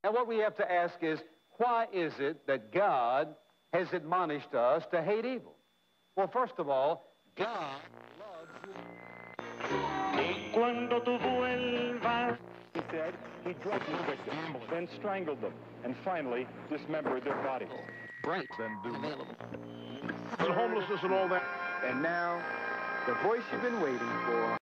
And what we have to ask is, why is it that God has admonished us to hate evil? Well, first of all, God loves you. Y cuando tú vuelvas, he said, he drugged his victims, then strangled them, and finally dismembered their bodies. Bright. Then do Available. but homelessness and all that. And now, the voice you've been waiting for.